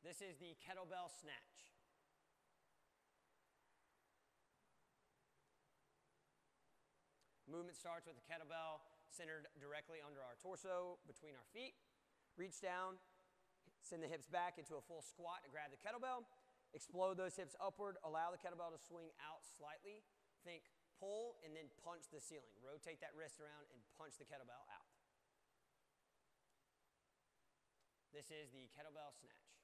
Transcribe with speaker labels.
Speaker 1: This is the kettlebell snatch. Movement starts with the kettlebell centered directly under our torso, between our feet. Reach down, send the hips back into a full squat to grab the kettlebell. Explode those hips upward, allow the kettlebell to swing out slightly. Think pull and then punch the ceiling. Rotate that wrist around and punch the kettlebell out. This is the kettlebell snatch.